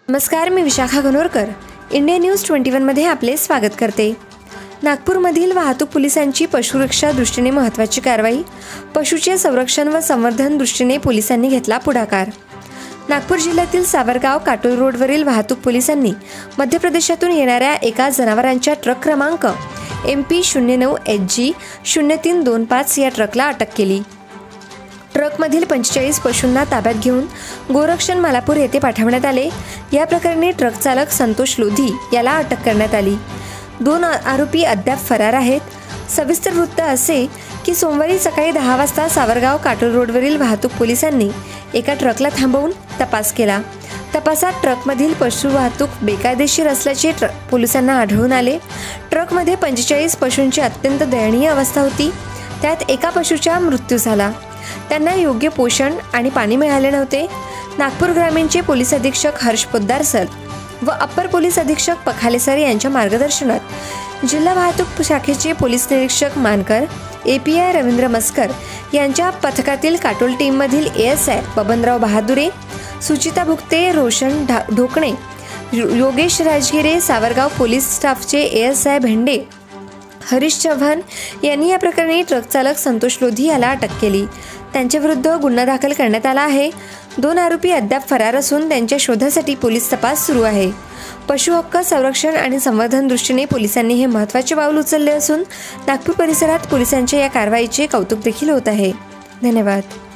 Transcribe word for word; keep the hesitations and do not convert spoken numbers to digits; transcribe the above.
नमस्कार, मी Vishakha Ganorkar. India News twenty one मध्ये आपले स्वागत करते. नागपूरमधील वाहतूक पोलिसांची पशुरक्षा दृष्टीने महत्त्वाची कारवाई. पशुचे संरक्षण व संवर्धन दृष्टीने पोलिसांनी घेतला पुढाकार. नागपूर जिल्ह्यातील सावरगाव काटोल रोडवरील वाहतूक पोलिसांनी मध्य प्रदेशातून येणाऱ्या एका जनावरांच्या ट्रक क्रमांक एम पी शून्य नऊ एच जी शून्य तीन दोन पाच या ट्रकला अटक केली. ट्रकमधील पंचेचाळीस पशूंना ताब्यात घेऊन गोरक्षण मालापूर येथे पाठवण्यात आले. या प्रकरणी ट्रक चालक संतोष लोधी याला अटक करण्यात आली. दोन आरोपी अद्याप फरार आहेत. सविस्तर वृत्त असे की सोमवारी सकाळी दहा वाजता सावरगाव काटोल रोडवरील वाहतूक पोलिसांनी एका ट्रकला थांबवून तपास केला. तपासात ट्रकमधील पशु वाहतूक बेकायदेशीर असल्याचे ट्रक पोलिसांना आढळून आले. ट्रकमध्ये पंचेचाळीस पशूंची अत्यंत दयनीय अवस्था होती. त्यात एका पशुचा मृत्यू झाला. त्यांना योग्य पोषण आणि पाणी मिळाले नव्हते. नागपूर ग्रामीणचे पोलीस अधीक्षक हर्ष पोद्दार सर व अप्पर पोलीस अधीक्षक पखाले सर यांच्या मार्गदर्शनात जिल्हा वाहतूक शाखेचे पोलीस निरीक्षक Mankar, A P I Ravindra Maskar यांच्या पथकातील काटोल टीममधील A S I Babanrao Bahadure, Suchita Bhukte, Roshan Dhokane, Yogesh Rajgire, Savargaon police स्टाफचे A S I Bhende, Harish Chavan यांनी या प्रकरणी ट्रक चालक संतोष लोधी याला अटक केली. त्यांच्याविरुद्ध गुन्हा दाखल करण्यात आला आहे. दोन आरोपी अद्याप फरार असून त्यांच्या शोधासाठी पोलीस तपास सुरू आहे. पशु हक्क संरक्षण आणि संवर्धन दृष्टीने पोलिसांनी हे महत्त्वाचे पाऊल उचलले असून नागपूर परिसरात पोलिसांच्या या कारवाईचे कौतुक देखील होत आहे. धन्यवाद.